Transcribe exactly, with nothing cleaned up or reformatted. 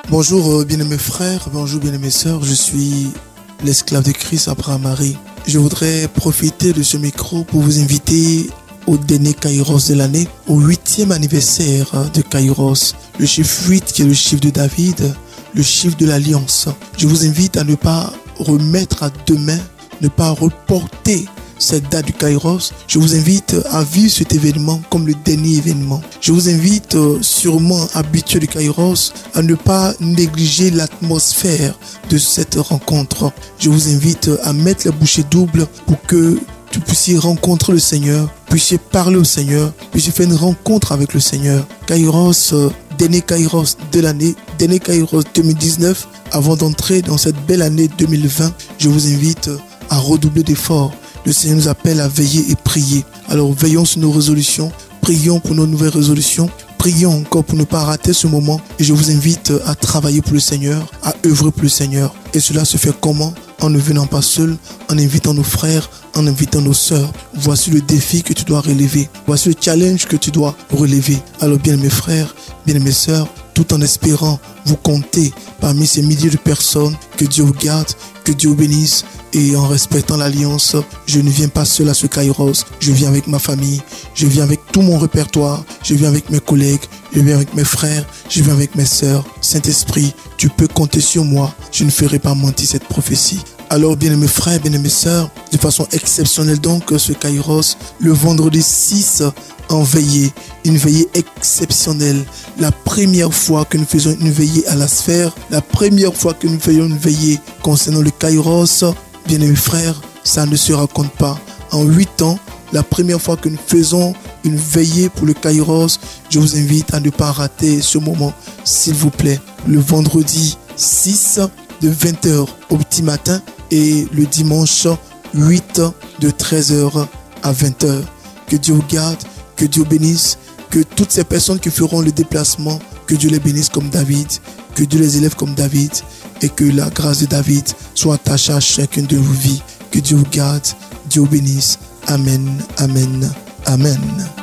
Bonjour euh, bien-aimés frères, bonjour bien-aimés sœurs, je suis l'esclave de Christ Abraham Marie. Je voudrais profiter de ce micro pour vous inviter au dernier Kairos de l'année, au huitième anniversaire de Kairos, le chiffre huit qui est le chiffre de David, le chiffre de l'Alliance. Je vous invite à ne pas remettre à demain, ne pas reporter cette date du Kairos. Je vous invite à vivre cet événement comme le dernier événement. Je vous invite, euh, sûrement habitué du Kairos, à ne pas négliger l'atmosphère de cette rencontre. Je vous invite à mettre la bouchée double pour que tu puissiez rencontrer le Seigneur, puissiez parler au Seigneur, puissiez faire une rencontre avec le Seigneur. Kairos, euh, dernier Kairos de l'année, dernier Kairos deux mille dix-neuf, avant d'entrer dans cette belle année deux mille vingt, je vous invite à redoubler d'efforts. Le Seigneur nous appelle à veiller et prier. Alors veillons sur nos résolutions, prions pour nos nouvelles résolutions, prions encore pour ne pas rater ce moment. Et je vous invite à travailler pour le Seigneur, à œuvrer pour le Seigneur. Et cela se fait comment? En ne venant pas seul, en invitant nos frères, en invitant nos sœurs. Voici le défi que tu dois relever. Voici le challenge que tu dois relever. Alors bien mes frères, bien mes sœurs, tout en espérant vous compter parmi ces milliers de personnes, que Dieu vous garde, que Dieu vous bénisse. Et en respectant l'alliance, je ne viens pas seul à ce Kairos, je viens avec ma famille, je viens avec tout mon répertoire, je viens avec mes collègues, je viens avec mes frères, je viens avec mes sœurs. Saint-Esprit, tu peux compter sur moi, je ne ferai pas mentir cette prophétie. Alors bien mes frères, bien mes sœurs, de façon exceptionnelle donc ce Kairos, le vendredi six en veillée, une veillée exceptionnelle. La première fois que nous faisons une veillée à la sphère, la première fois que nous faisons une veillée concernant le Kairos, bien aimés frères, ça ne se raconte pas. En huit ans, la première fois que nous faisons une veillée pour le Kairos, je vous invite à ne pas rater ce moment, s'il vous plaît. Le vendredi six de vingt heures au petit matin et le dimanche huit de treize heures à vingt heures. Que Dieu vous garde, que Dieu bénisse, que toutes ces personnes qui feront le déplacement, que Dieu les bénisse comme David, que Dieu les élève comme David et que la grâce de David soit attachée à chacune de vos vies. Que Dieu vous garde, Dieu vous bénisse. Amen, amen, amen.